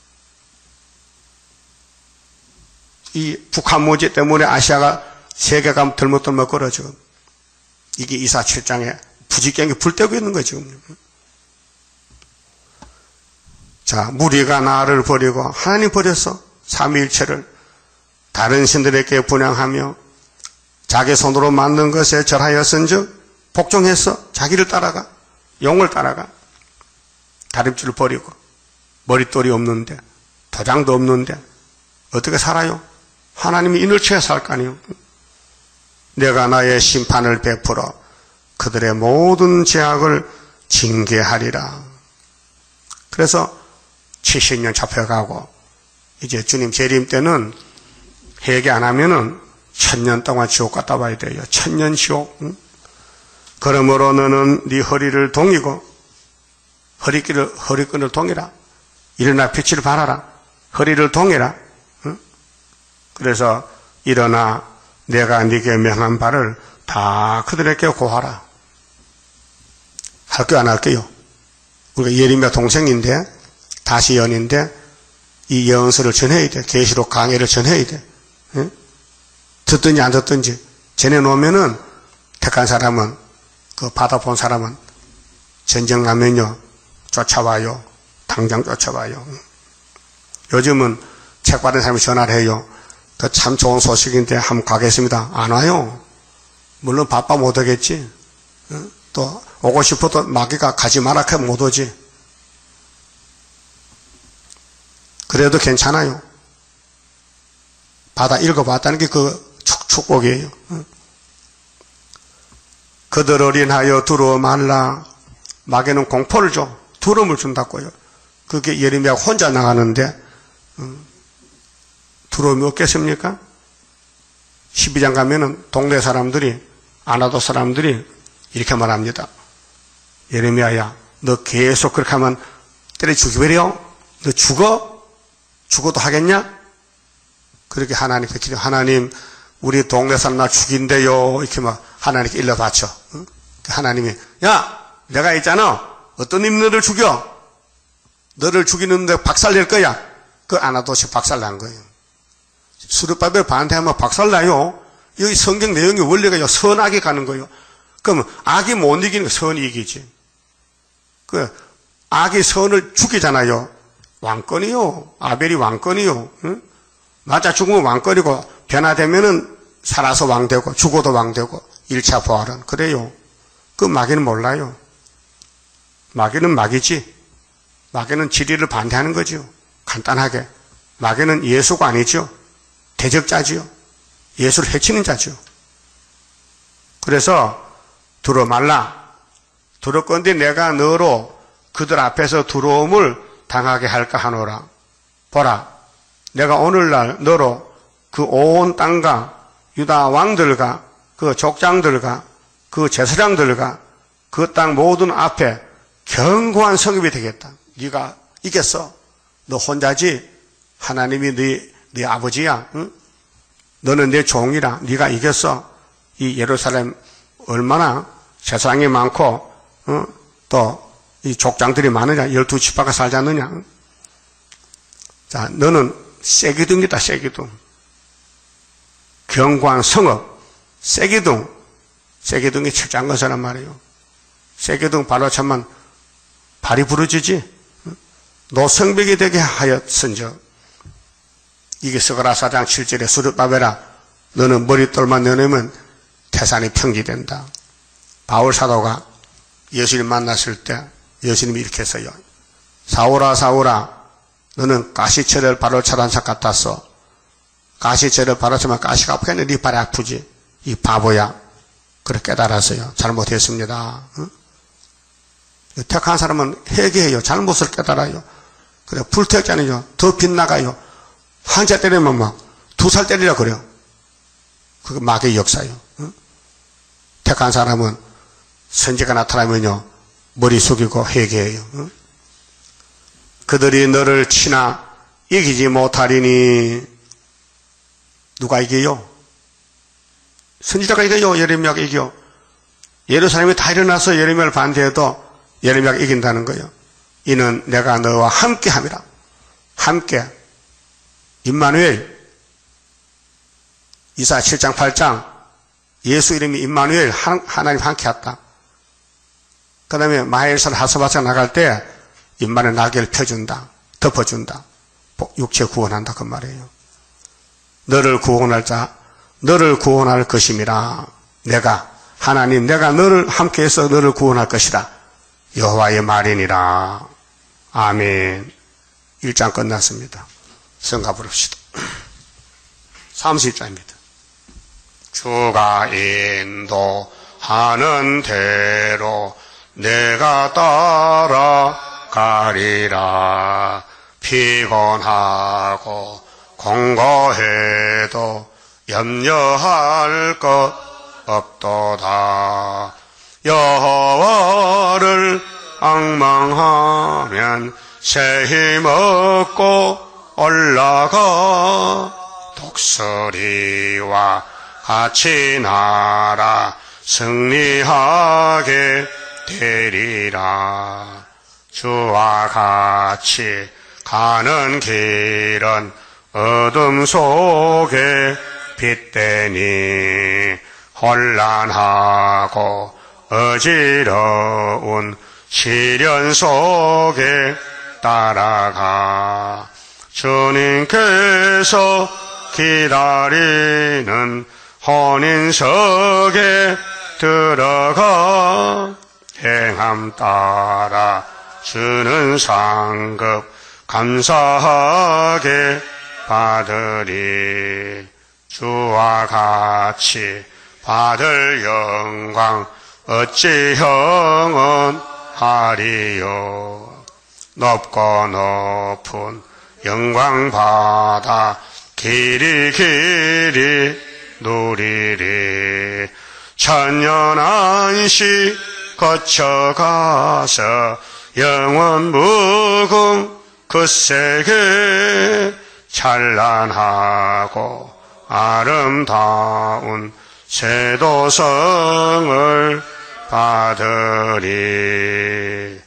이 북한 문제 때문에 아시아가 세계가 덜먹덜먹거려 지금. 이게 이사 7장에 부지경이 불때고 있는 거죠. 지금. 자, 무리가 나를 버리고 하나님 버렸어. 삼위일체를 다른 신들에게 분양하며 자기 손으로 만든 것에 절하였은즉 복종했어. 자기를 따라가. 용을 따라가. 다림줄을 버리고 머릿돌이 없는데 도장도 없는데 어떻게 살아요? 하나님이 인을쳐야 살 거 아니에요. 내가 나의 심판을 베풀어 그들의 모든 죄악을 징계하리라. 그래서 70년 잡혀가고 이제 주님 재림 때는 회개 안 하면은 1000년 동안 지옥 갔다 와야 돼요. 1000년 지옥. 응? 그러므로 너는 네 허리를 동이고 허리끈을 동이라. 일어나 빛을 발하라. 허리를 동이라. 응? 그래서 일어나 내가 네게 명한 바를 다 그들에게 고하라. 할게요, 안 할게요? 우리가 예레미야 동생인데 다시 연인데 이 예언서를 전해야 돼. 계시록 강해를 전해야 돼. 응? 듣든지 안 듣든지 전해놓으면은 택한 사람은 그 받아본 사람은 전쟁 나면요 쫓아와요. 당장 쫓아와요. 요즘은 책 받은 사람이 전화를 해요. 그 참 좋은 소식인데 한번 가겠습니다. 안 와요. 물론 바빠 못 오겠지. 또 오고 싶어도 마귀가 가지 마라 하면 못 오지. 그래도 괜찮아요. 받아 읽어봤다는 게 그 축복이에요. 그들을 인하여 두려워 말라. 마귀는 공포를 줘. 두려움을 준다고요. 그게 예레미야가 혼자 나가는데 두려움이 없겠습니까? 12장 가면은 동네 사람들이 아나도 사람들이 이렇게 말합니다. 예레미야야, 너 계속 그렇게 하면 때려 죽여버려? 너 죽어? 죽어도 하겠냐? 그렇게 하나님께 기도, 하나님, 우리 동네 사람 나 죽인대요. 이렇게 막 하나님께 일러 바쳐. 응? 하나님이, 야, 내가 있잖아. 어떤 님 너를 죽여? 너를 죽이는데 박살낼 거야. 그 아나도시 박살난 거예요. 수르바벨 반대하면 박살나요. 여기 성경 내용의 원리가 선악이 가는 거예요. 그러면 악이 못 이기는 거 선이 이기지. 그 악이 선을 죽이잖아요. 왕권이요. 아벨이 왕권이요. 응? 맞아 죽으면 왕권이고 변화되면은 살아서 왕되고 죽어도 왕되고 1차 부활은 그래요. 그 마귀는 몰라요. 마귀는 마귀지. 마귀는 진리를 반대하는 거죠. 간단하게. 마귀는 예수가 아니죠. 대적자지요. 예수를 해치는 자죠. 그래서 두루 말라. 두렵건대 내가 너로 그들 앞에서 두려움을 당하게 할까 하노라. 보라, 내가 오늘날 너로 그 온 땅과 유다 왕들과 그 족장들과 그 제사장들과 그 땅 모든 앞에 견고한 성읍이 되겠다. 네가 이겼어. 너 혼자지. 하나님이 네 아버지야. 응? 너는 내 종이라. 네가 이겼어. 이 예루살렘 얼마나 세상이 많고 또 이 족장들이 많으냐. 12지파가 살지 않느냐. 자, 너는 세기둥이다. 세기둥. 견고한 성읍. 세기둥. 세기둥이 철저한 것이란 말이에요. 세기둥 발로 차면 발이 부러지지. 노성벽이 되게 하였은즉 이게 스가랴 4장 7절에 수르바벨아 너는 머릿돌만 내놓으면 태산이 평지된다. 바울 사도가 예수님 만났을 때 예수님이 이렇게 했어요. 사울아 사울아 너는 가시철을 바로 차던 사 같았어. 가시철을 바로 차면 가시가 아프겠네. 네 발이 아프지. 이 바보야. 그렇게 깨달았어요. 잘못했습니다. 응? 택한 사람은 회개해요. 잘못을 깨달아요. 그래 불택자는요 더 빗나가요. 한자 때리면 막 2살 때리라 그래요. 그게 마귀의 역사예요. 응? 택한 사람은 선지가 나타나면요 머리 숙이고 회개해요. 응? 그들이 너를 치나 이기지 못하리니 누가 이겨요? 선지자가 이겨요. 예레미야가 이겨. 예루살렘이 다 일어나서 예레미야를 반대해도 예레미야가 이긴다는 거예요. 이는 내가 너와 함께 함이라. 함께. 임마누엘. 이사야 7장 8장 예수 이름이 임마누엘 하나님 함께 했다. 그 다음에 마헬살 하스바차 나갈 때 임마누엘 날개를 펴준다. 덮어준다. 육체 구원한다 그 말이에요. 너를 구원할 자 너를 구원할 것임이라. 내가 하나님 내가 너를 함께해서 너를 구원할 것이라. 여호와의 말이니라. 아멘. 1장 끝났습니다. 성가 부릅시다. 30장입니다. 주가 인도하는 대로 내가 따라가리라. 피곤하고 공고해도 염려할 것 없도다. 여호와를 앙망하면 새 힘 얻고 올라가. 독수리와 같이 날아 승리하게 되리라. 주와 같이 가는 길은 어둠 속에 빛되니 혼란하고 어지러운 시련 속에 따라가. 주님께서 기다리는 혼인석에 들어가. 행함 따라 주는 상급 감사하게 받으리. 주와 같이 받을 영광 어찌 형언하리요. 높고 높은 영광 받아 길이 누리리. 천년 안식 거쳐가서 영원 무궁 그 세계 찬란하고 아름다운 세도성을 받으리.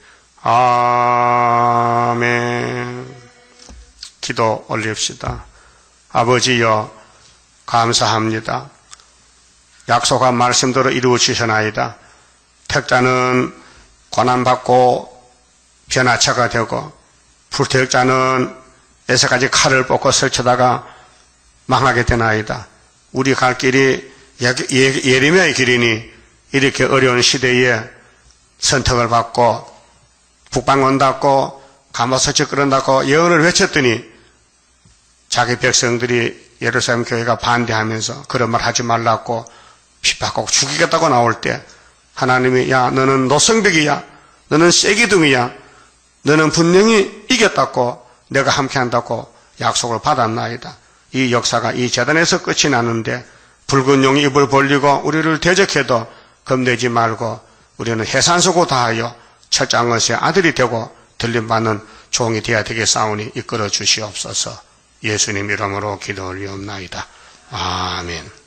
아멘. 기도 올립시다. 아버지여 감사합니다. 약속한 말씀대로 이루어지셨나이다. 택자는 고난받고 변화차가 되고 불택자는 에서까지 칼을 뽑고 설치다가 망하게 되나이다. 우리 갈 길이 예레미야의 길이니 이렇게 어려운 시대에 선택을 받고 북방 온다고 가마솥이 끓는다고 예언을 외쳤더니 자기 백성들이 예루살렘 교회가 반대하면서 그런 말 하지 말라고 핍박하고 죽이겠다고 나올 때 하나님이 야 너는 노성벽이야, 너는 쇠기둥이야, 너는 분명히 이겼다고 내가 함께한다고 약속을 받았나이다. 이 역사가 이 재단에서 끝이 나는데 붉은 용이 입을 벌리고 우리를 대적해도 겁내지 말고 우리는 해산소고 다하여 철장것의 아들이 되고 들림받는 종이 되어야 되겠사오니 이끌어 주시옵소서. 예수님 이름으로 기도 올리옵나이다. 아멘.